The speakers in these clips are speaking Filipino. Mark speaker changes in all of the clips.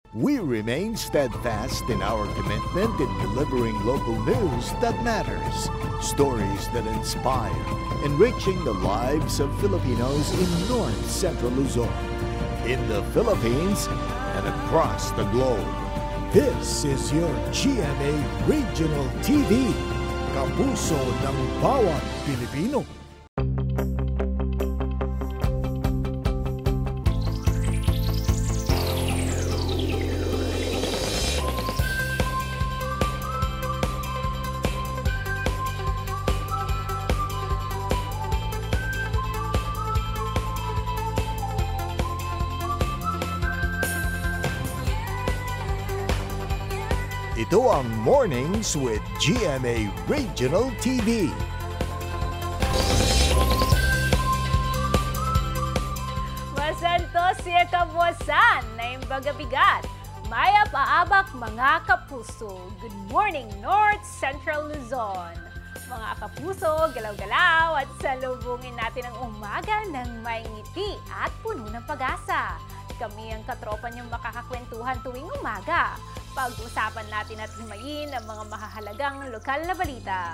Speaker 1: We remain steadfast in our commitment in delivering local news that matters, stories that inspire, enriching the lives of Filipinos in North Central Luzon, in the Philippines, and across the globe. This is your GMA Regional TV, kapuso ng bawat Pilipino. Ito ang Mornings with GMA Regional TV.
Speaker 2: Masantos siya kabuwasan na imbagabigat. Maya paabak mga kapuso. Good morning, North Central Luzon. Mga kapuso, galaw-galaw at salubungin natin ang umaga ng may ngiti at puno ng pag-asa. Kami ang katropa niyong makakakwentuhan tuwing umaga. Pag-usapan natin at himayin ang mga mahahalagang lokal na balita.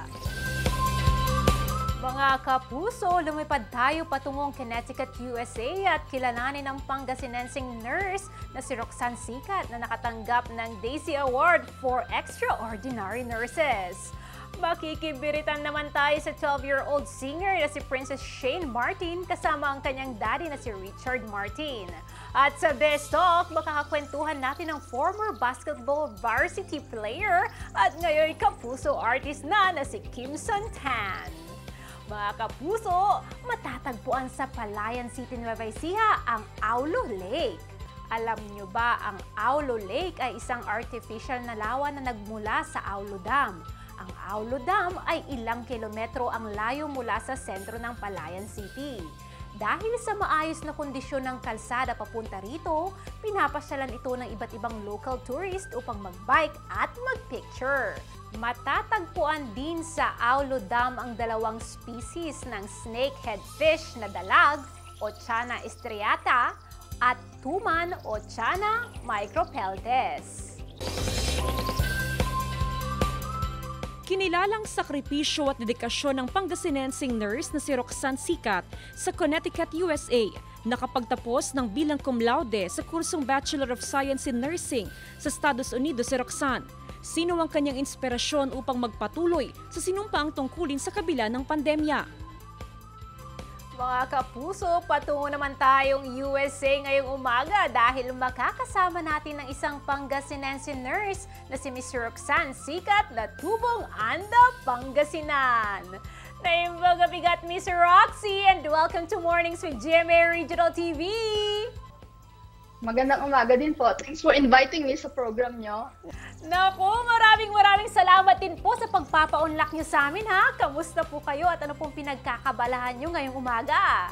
Speaker 2: Mga kapuso, lumipad tayo patungong Connecticut, USA at kilalanin ang Pangasinensing nurse na si Roxanne Sikat na nakatanggap ng Daisy Award for Extraordinary Nurses. Makikibiritan naman tayo sa 12-year-old singer na si Princess Shane Martin kasama ang kanyang daddy na si Richard Martin. At sa Best Of, makakakwentuhan natin ang former basketball varsity player at ngayon kapuso artist na si Kim Son-tan. Mga kapuso, matatagpuan sa Palayan City, Nueva Ecija ang Aulo Lake. Alam nyo ba ang Aulo Lake ay isang artificial na lawa na nagmula sa Aulo Dam. Ang Aulo Dam ay ilang kilometro ang layo mula sa sentro ng Palayan City. Dahil sa maayos na kondisyon ng kalsada papunta rito, pinapasyalan ito ng iba't ibang local tourist upang mag-bike at mag-picture. Matatagpuan din sa Aulo Dam ang dalawang species ng snakehead fish na dalag o Channa striata at tuman o Channa micropeltes.
Speaker 3: Kinilalang sakripisyo at dedikasyon ng Pangasinensing nurse na si Roxanne Sikat sa Connecticut, USA, nakapagtapos ng bilang cum laude sa kursong Bachelor of Science in Nursing sa Estados Unidos si Roxanne. Sino ang kanyang inspirasyon upang magpatuloy sa sinumpaang tungkulin sa kabila ng pandemya?
Speaker 2: Mga kapuso, patungo naman tayong USA ngayong umaga dahil makakasama natin ng isang Pangasinense nurse na si Miss Roxanne Sikat na tubong Anda, Pangasinan. Naimbagabigat Miss Roxy and welcome to Mornings with GMA Regional TV.
Speaker 4: Magandang umaga din po. Thanks for inviting me sa program nyo.
Speaker 2: Naku, maraming salamat din po sa pagpapaunlak nyo sa amin ha. Kamusta po kayo at ano pong pinagkakabalahan nyo ngayong umaga?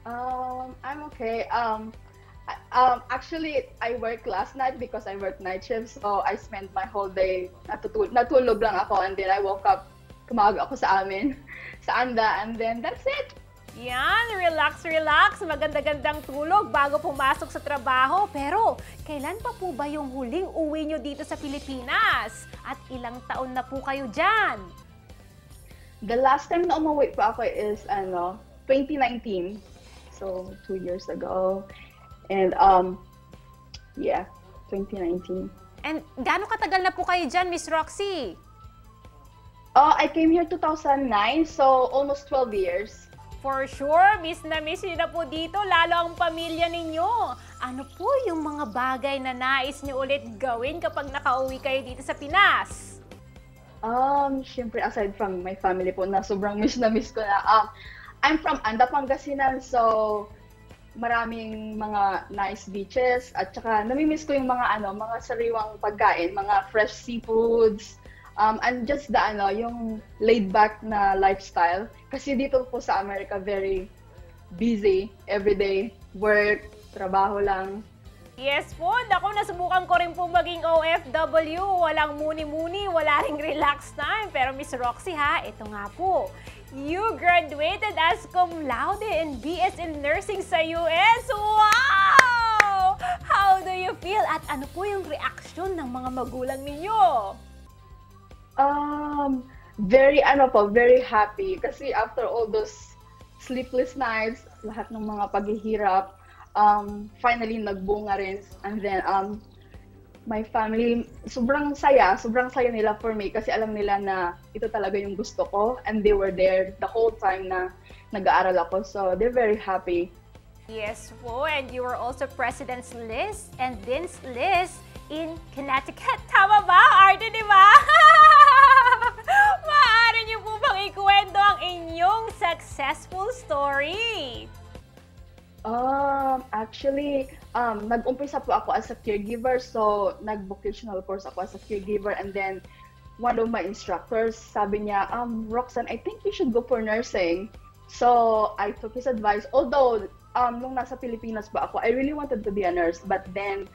Speaker 4: I'm okay. Actually, I worked last night because I worked night shift. So I spent my whole day, natulog lang ako and then I woke up, tumawag ako sa amin, sa Anda, and then that's it.
Speaker 2: Yan, relax. Maganda-gandang tulog bago pumasok sa trabaho. Pero, kailan pa po ba yung huling uwi nyo dito sa Pilipinas? At ilang taon na po kayo dyan?
Speaker 4: The last time na umuwi po ako is 2019. So, 2 years ago. And, yeah, 2019.
Speaker 2: And gaano katagal na po kayo dyan, Miss Roxy?
Speaker 4: I came here 2009, so almost 12 years.
Speaker 2: For sure, miss na po dito, lalo ang pamilya ninyo. Ano po yung mga bagay na nais niyo ulit gawin kapag nakauwi kayo dito sa Pinas?
Speaker 4: Siyempre, aside from my family po na sobrang miss ko na. I'm from Anda, Pangasinan, so maraming mga nice beaches at saka namimiss ko yung mga sariwang pagkain, mga fresh seafoods. And just the yung laid back na lifestyle kasi dito po sa America very busy everyday, work, trabaho lang.
Speaker 2: Yes po, ako nasubukan ko rin po maging OFW, walang muni-muni, wala ring relax time. Pero Miss Roxy ha, ito nga po. You graduated as cum laude and BS in nursing sa US. Wow! How How do you feel at ano po yung reaksyon ng mga magulang ninyo?
Speaker 4: Very happy kasi after all those sleepless nights, lahat ng mga paghihirap, finally nagbunga rin. And then my family, sobrang saya nila for me kasi alam nila na ito talaga yung gusto ko, and they were there the whole time na nag-aaral ako. So they're very happy.
Speaker 2: Yes po, and you were also President's List and Dean's List in Connecticut. Tama ba, Arden, di ba? Maaari niyo po bang ikwento ang inyong successful story?
Speaker 4: Actually, nag-umpisa po ako as a caregiver. So, nag-vocational course ako as a caregiver. And then, one of my instructors, sabi niya, Roxanne, I think you should go for nursing. So, I took his advice. Although, nung nasa Pilipinas pa ako, I really wanted to be a nurse. But then,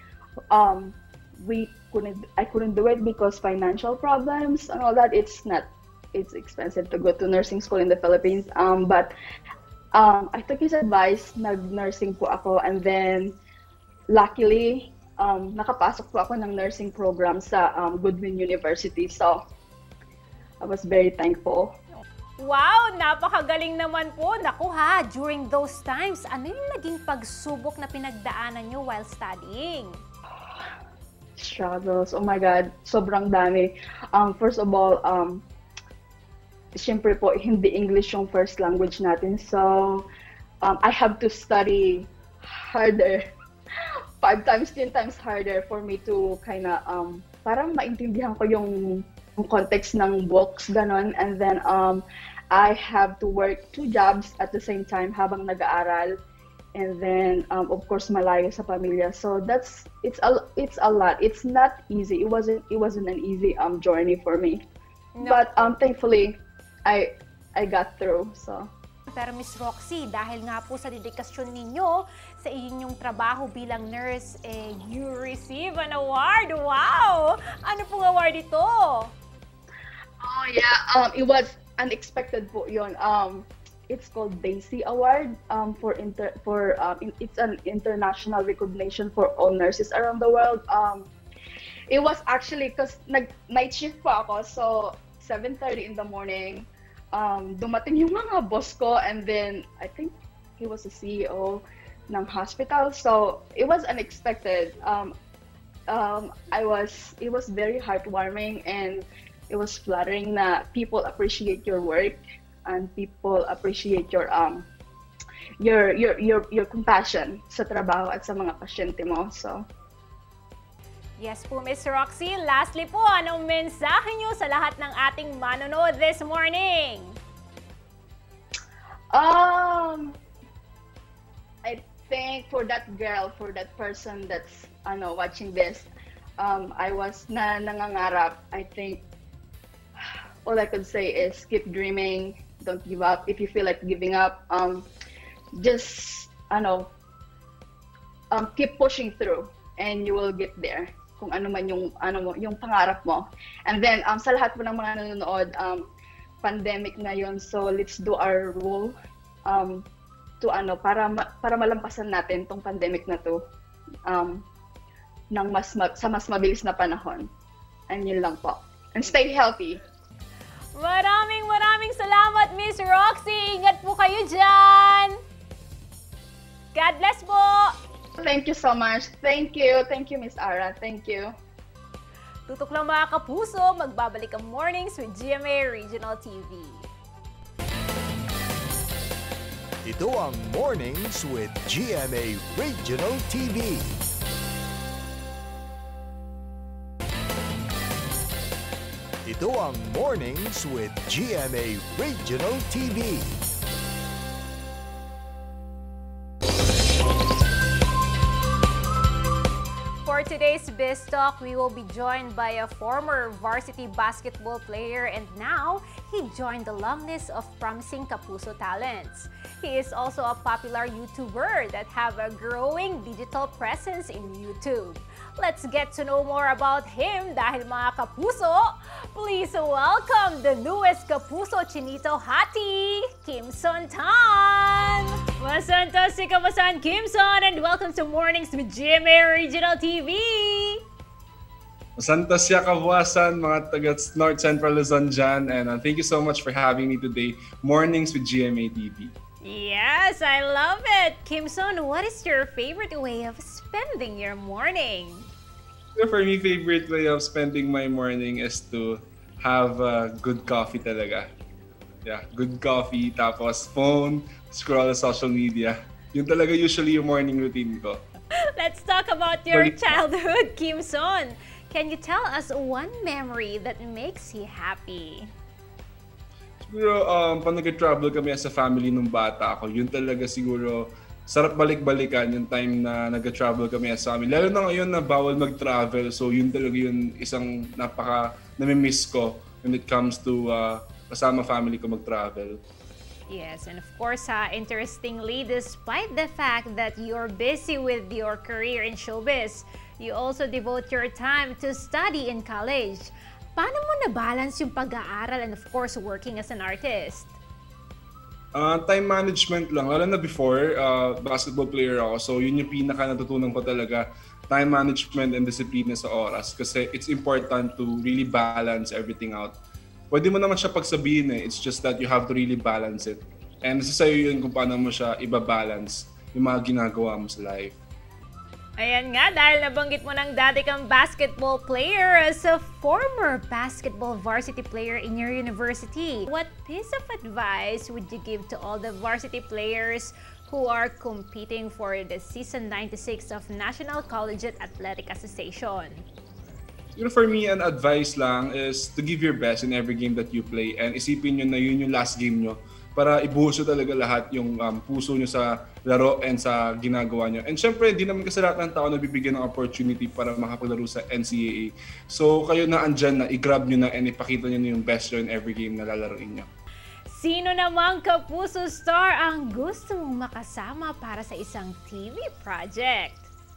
Speaker 4: I couldn't do it because financial problems and all that. It's expensive to go to nursing school in the Philippines. But I took his advice, nag-nursing po ako, and then luckily, nakapasok po ako ng nursing program sa Goodwin University. So, I was very thankful.
Speaker 2: Wow! Napakagaling naman po. Naku ha, during those times, ano yung naging pagsubok na pinagdaanan nyo while studying?
Speaker 4: Struggles. Oh my God, sobrang dami. First of all, siyempre po, hindi English yung first language natin. So, I have to study harder. 5 times, 10 times harder for me to kinda, parang maintindihan ko yung context ng books, ganon. And then, I have to work 2 jobs at the same time habang nag-aaral. And then, of course, malayo sa pamilya. So, it's a lot. It's not easy. It wasn't an easy journey for me. No. But thankfully, I got through. So.
Speaker 2: Pero Miss Roxy, dahil nga po sa dedikasyon ninyo sa inyong trabaho bilang nurse, you receive an award. Wow! Ano pong award ito?
Speaker 4: Oh yeah, it was unexpected po yun. It's called Daisy Award it's an international recognition for all nurses around the world. It was actually because night shift po ako, so 7:30 in the morning. Dumating yung mga boss ko, and then I think he was the CEO ng hospital, so it was unexpected. It was very heartwarming, and it was flattering na people appreciate your work and people appreciate your compassion sa trabaho at sa mga pasyente mo. So
Speaker 2: yes po, Miss Roxy. Lastly po, anong mensahe niyo sa lahat ng ating manonood this morning?
Speaker 4: I think for that person that's watching this, I was nangangarap. I think all I could say is keep dreaming, don't give up. If you feel like giving up, just keep pushing through and you will get there. Kung ano man yung pangarap mo. And then sa lahat po ng mga nanonood, pandemic ngayon, so let's do our role para malampasan natin tong pandemic na to sa mas mabilis na panahon. And yun lang po. And stay healthy.
Speaker 2: Maraming salamat, Miss Roxy. Ingat po kayo dyan. God bless po.
Speaker 4: Thank you so much. Thank you, Miss Ara. Thank you.
Speaker 2: Tutok lang mga kapuso, magbabalik ang Mornings with GMA Regional TV.
Speaker 1: Ito ang Mornings with GMA Regional TV. Ito ang Mornings with GMA Regional TV.
Speaker 2: For today's Biz Talk, we will be joined by a former varsity basketball player, and now he joined the long list of promising Kapuso talents. He is also a popular YouTuber that have a growing digital presence in YouTube. Let's get to know more about him dahil mga kapuso, please welcome the newest Kapuso Chinito Hati, Kimson Tan! Masantasika masan Kimson and welcome to Mornings with GMA Regional TV!
Speaker 5: Santasya kabuasan mga taga North Central Luzon dyan, and thank you so much for having me today, Mornings with GMA TV.
Speaker 2: Yes, I love it! Kimson, what is your favorite way of spending your morning?
Speaker 5: For me, favorite way of spending my morning is to have good coffee talaga. Yeah, good coffee, tapos phone, scroll sa social media. Yun talaga usually yung morning routine ko.
Speaker 2: Let's talk about your childhood, Kimson. Can you tell us one memory that makes you happy?
Speaker 5: Siguro, pag nag-travel kami as a family nung bata ako, yun talaga siguro, sarap balik-balikan yung time na nag-travel kami as family. Lalo na ngayon na bawal mag-travel, so yun talaga yun isang nami-miss ko when it comes to kasama family ko mag-travel.
Speaker 2: Yes, and of course, interestingly, despite the fact that you're busy with your career in showbiz, you also devote your time to study in college. Paano mo na-balance yung pag-aaral and of course, working as an artist?
Speaker 5: Time management lang. Lalo na before, basketball player ako. So yun yung pinaka natutunan ko talaga. Time management and disiplina sa oras. Kasi it's important to really balance everything out. Pwede mo naman siya pagsabihin eh. It's just that you have to really balance it. And nasa sa'yo yun kung paano mo siya ibabalance yung mga ginagawa mo sa life.
Speaker 2: Ayan nga, dahil nabanggit mo ng dati kang basketball player as a former basketball varsity player in your university. What piece of advice would you give to all the varsity players who are competing for the Season 96 of National Collegiate Athletic Association?
Speaker 5: For me, an advice lang is to give your best in every game that you play and isipin nyo na yun yung last game nyo para ibuhos nyo talaga lahat yung puso nyo sa laro and sa ginagawa nyo. And syempre, di naman kasi lahat ng tao nabibigyan ng opportunity para makapaglaro sa NCAA. So kayo na andyan na, i-grab nyo na and ipakita nyo na yung best nyo in every game na lalaroin nyo.
Speaker 2: Sino namang Kapuso star ang gusto mong makasama para sa isang TV project?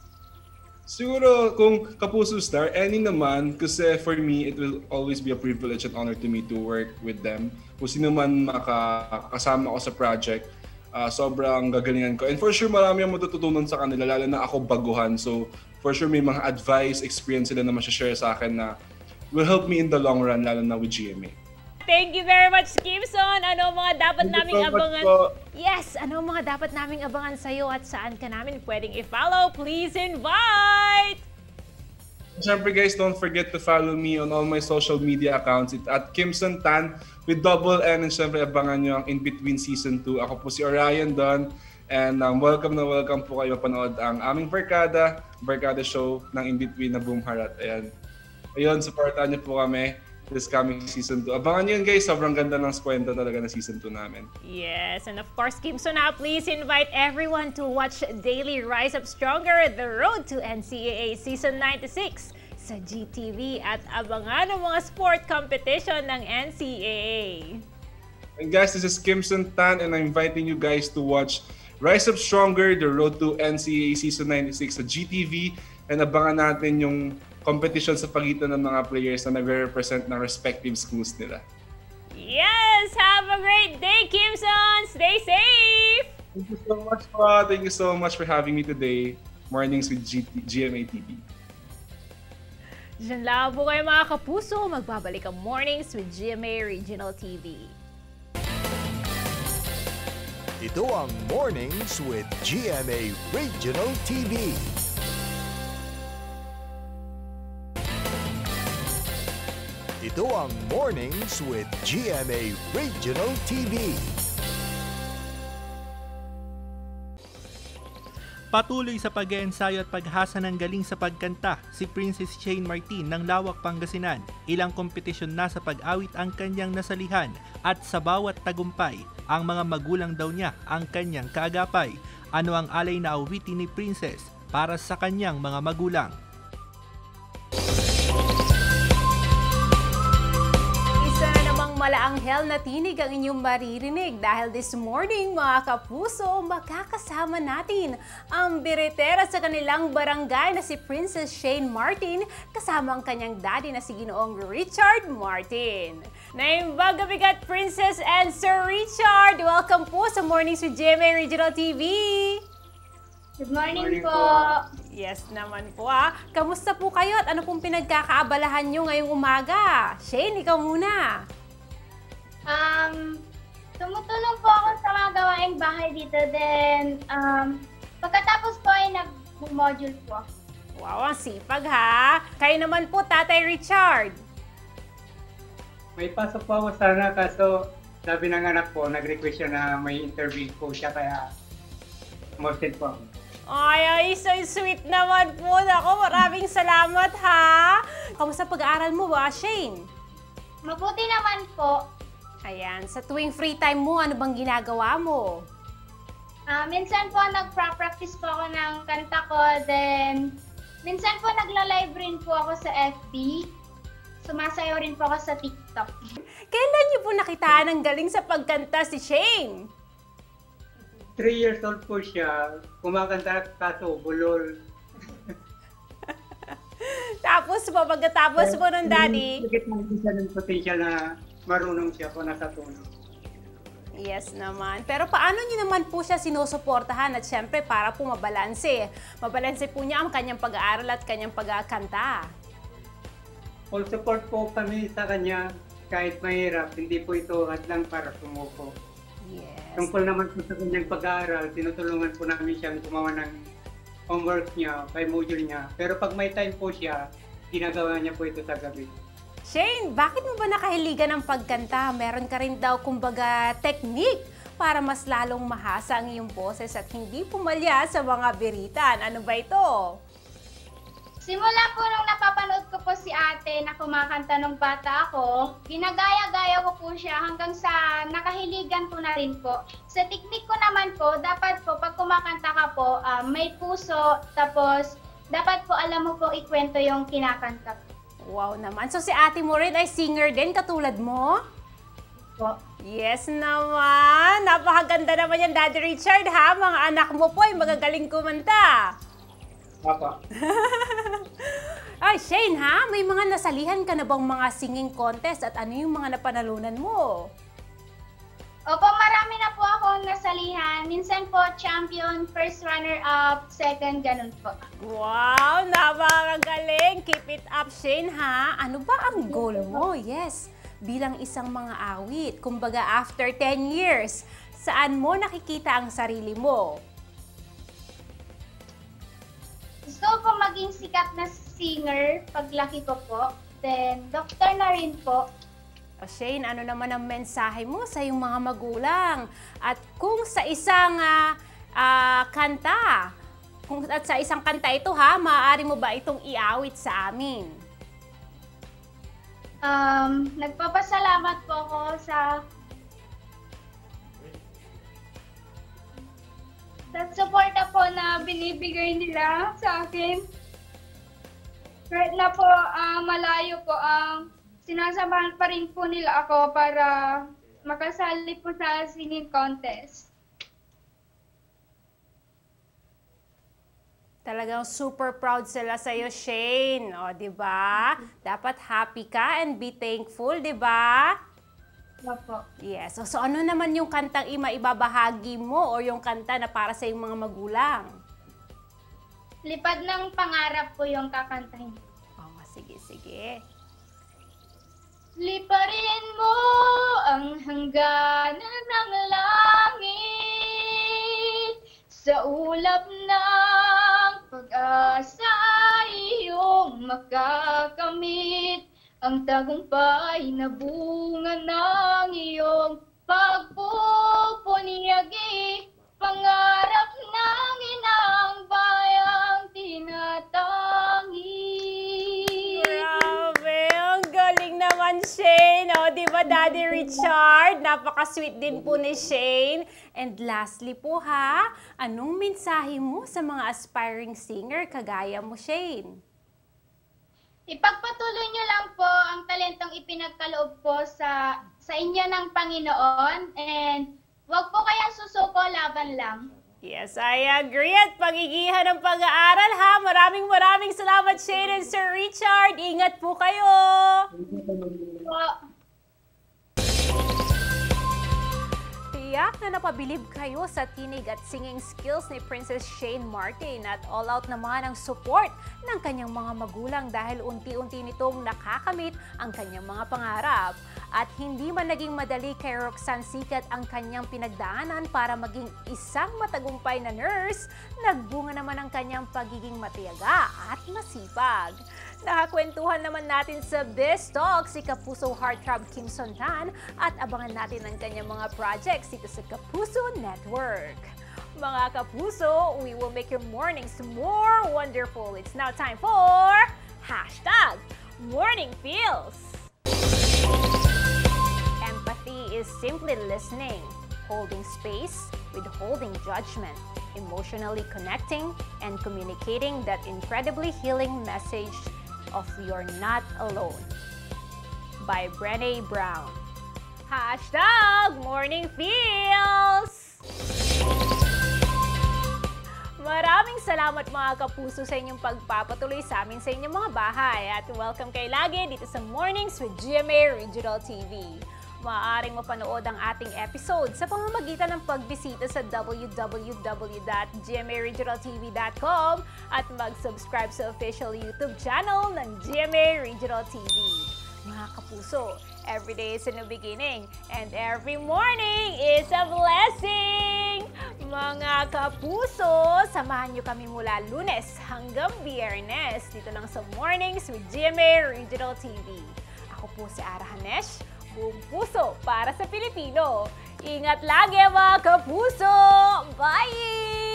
Speaker 5: Siguro kung Kapuso star, any naman, kasi for me, it will always be a privilege and honor to me to work with them. Kung sino man makakasama ko sa project, sobrang gagalingan ko. And for sure, marami ang matututunan sa kanila, lalo na ako baguhan. So for sure, may mga advice, experience sila na share sa akin na will help me in the long run, lalo na with GMA.
Speaker 2: Thank you very much, Kimson. Ano mga dapat naming abangan? Yes, ano mga dapat naming abangan sa'yo at saan ka namin pwedeng i-follow? Please invite!
Speaker 5: Siyempre guys, don't forget to follow me on all my social media accounts. It's at Kimson Tan with double N. And siyempre abangan nyo ang In Between Season 2. Ako po si Orion Don. And welcome po kayo mapanood ang aming Barkada show ng In Between na Boom Harat. Ayun, supportan niyo po kami this coming Season 2. Abangan nyo yun guys, sobrang ganda ng kwento talaga na Season 2 namin.
Speaker 2: Yes, and of course, Kimson, please invite everyone to watch Daily Rise Up Stronger, The Road to NCAA Season 96 sa GTV at abangan ang mga sport competition ng NCAA.
Speaker 5: And guys, this is Kimson Tan and I'm inviting you guys to watch Rise Up Stronger, The Road to NCAA Season 96 sa GTV and abangan natin yung competition sa pagitan ng mga players na nagre-represent ng respective schools nila.
Speaker 2: Yes! Have a great day, Kimson! Stay safe!
Speaker 5: Thank you so much po. Thank you so much for having me today. Mornings with GMA TV.
Speaker 2: Diyan lang po kayo mga kapuso. Magbabalik ang Mornings with GMA Regional TV.
Speaker 1: Ito ang Mornings with GMA Regional TV. Ito ang Mornings with GMA Regional TV.
Speaker 6: Patuloy sa pag-eensayo at paghasa ng galing sa pagkanta si Princess Shane Martin ng Lawak, Pangasinan. Ilang kompetisyon na sa pag-awit ang kanyang nasalihan at sa bawat tagumpay, ang mga magulang daw niya ang kanyang kaagapay. Ano ang alay na awitin ni Princess para sa kanyang mga magulang?
Speaker 2: Isa na namang anghel na tinig ang inyong maririnig dahil this morning, mga kapuso, makakasama natin ang biritera sa kanilang barangay na si Princess Shane Martin kasama ang kanyang daddy na si Ginoong Richard Martin. Naimbag bigat Princess and Sir Richard! Welcome po sa Mornings with GMA Regional TV!
Speaker 7: Good morning po.
Speaker 2: Yes naman po Kamusta po kayo at ano pong pinagkakaabalahan nyo ngayong umaga? Shane, ikaw muna.
Speaker 7: Tumutulong po ako sa mga gawaing bahay dito. Then, pagkatapos po ay nag-module po.
Speaker 2: Wow, ang sipag ha. Kayo naman po, Tatay Richard.
Speaker 8: May pasok po ako sana kaso sabi ng anak ko, nag-request siya na may interview po siya kaya umorted po ako.
Speaker 2: Ay, so sweet naman po. Ako, maraming salamat ha. Kamusta pag-aaral mo ba, Shane?
Speaker 7: Mabuti naman po.
Speaker 2: Ayan, sa tuwing free time mo, ano bang ginagawa mo?
Speaker 7: Minsan po nagpa-practice po ako ng kanta ko. Then, minsan po nagla-live rin po ako sa FB. Sumasayaw rin po ako sa TikTok.
Speaker 2: Kailan niyo po nakitaan ang galing sa pagkanta si Shane?
Speaker 8: 3 years old po siya, kumakanta kaso bulol.
Speaker 2: Tapos po, pagkatapos po ng daddy?
Speaker 8: Bakit natin siya ng potential na marunong siya po nasa tulong.
Speaker 2: Yes naman. Pero paano niyo naman po siya sinusuportahan at syempre para po mabalanse? Mabalanse po niya ang kanyang pag-aaral at kanyang pagkakanta.
Speaker 8: All support po kami sa kanya kahit mahirap. Hindi po ito hadlang para sumuko.
Speaker 2: Yes.
Speaker 8: Tungkol naman po sa kanyang pag-aaral, tinutulungan po namin siyang gumawa ng homework niya, kay module niya. Pero pag may time po siya, ginagawa niya po ito sa gabi.
Speaker 2: Shane, bakit mo ba nakahiligan ng pagkanta? Meron ka rin daw kumbaga technique para mas lalong mahasa ang iyong boses at hindi pumalya sa mga biritan. Ano ba ito?
Speaker 7: Simula po nung napapanood ko po si ate na kumakanta nung bata ako, ginagaya-gaya ko po siya hanggang sa nakahiligan ko na rin po. Sa technique ko naman po, dapat po pag kumakanta ka po, may puso, tapos dapat po alam mo po ikwento yung kinakanta.
Speaker 2: Wow naman. So si ate mo rin ay singer din katulad mo?
Speaker 7: Po.
Speaker 2: Yes naman. Napakaganda naman yan, Daddy Richard ha. Mga anak mo po ay magagaling kumanta.
Speaker 8: Papa.
Speaker 2: Ay, Shane ha, may mga nasalihan ka na bang mga singing contest at ano yung mga napanalunan mo?
Speaker 7: Opo, marami na po akong nasalihan. Minsan po champion, first runner-up, second, ganun po.
Speaker 2: Wow, napakagaling. Keep it up, Shane ha. Ano ba ang goal mo? Yes, bilang isang mga awit. Kumbaga after 10 years, saan mo nakikita ang sarili mo?
Speaker 7: Gusto ko po maging sikat na singer paglaki ko po. Then, doctor na rin po.
Speaker 2: O Shane, ano naman ang mensahe mo sa iyong mga magulang? At kung sa isang kanta, at sa isang kanta ito ha, maaari mo ba itong iawit sa amin?
Speaker 7: Nagpapasalamat po ako sa suporta po na binibigay nila sa akin. Kahit na po malayo po, sinasamahan pa rin po nila ako para makasali po sa singing contest.
Speaker 2: Talagang super proud sila sa iyo, Shane. O, di ba? Dapat happy ka and be thankful, di ba?
Speaker 7: Opo.
Speaker 2: Yes. So ano naman yung kantang ibabahagi mo o yung kanta na para sa iyong mga magulang?
Speaker 7: Lipad ng pangarap po yung kakantahin.
Speaker 2: Oh, sige, sige.
Speaker 7: Liparin mo ang hangganan ng langit sa ulap ng pag-asa iyong makakamit ang tagumpay na bunga ng iyong pagpupunyagi, pangarap ng inang bayang tinatangi.
Speaker 2: Grabe, ang galing naman, Shane. O, di ba, Daddy Richard? Napaka-sweet din po ni Shane. And lastly po ha, anong mensahe mo sa mga aspiring singer kagaya mo, Shane?
Speaker 7: Ipagpatuloy nyo lang po ang talentong ipinagkaloob po sa sa inyo ng Panginoon and wag po kayang susuko, laban lang.
Speaker 2: Yes, I agree. At pagigihan ng pag-aaral ha. Maraming salamat, Shane and Sir Richard. Ingat po kayo.
Speaker 7: Po.
Speaker 2: Tiyak na napabilib kayo sa tinig at singing skills ni Princess Shane Martin at all out naman ang support ng kanyang mga magulang dahil unti-unti nitong nakakamit ang kanyang mga pangarap. At hindi man naging madali kay Roxanne Sikat ang kanyang pinagdaanan para maging isang matagumpay na nurse, nagbunga naman ang kanyang pagiging matiyaga at masipag. Nakakwentuhan naman natin sa Biz Talk si Kapuso Heartthrob Kim Sontan at abangan natin ang kanyang mga projects dito sa Kapuso Network. Mga Kapuso, we will make your mornings more wonderful. It's now time for #MorningFeels. Empathy is simply listening, holding space, withholding judgment, emotionally connecting, and communicating that incredibly healing message of "You're Not Alone" by Brené Brown. #MorningFeels! Maraming salamat mga Kapuso sa inyong pagpapatuloy sa amin sa inyong mga bahay at welcome kayo lagi dito sa Mornings with GMA Regional TV. Maaaring mapanood ang ating episode sa pamamagitan ng pagbisita sa www.gmaregionaltv.com at mag-subscribe sa official YouTube channel ng GMA Regional TV. Mga Kapuso, every day is a new beginning and every morning is a blessing! Mga Kapuso, samahan niyo kami mula Lunes hanggang Biyernes dito lang sa Mornings with GMA Regional TV. Ako po si Ara Hanesh, buong puso para sa Pilipino. Ingat lagi mga Kapuso! Bye!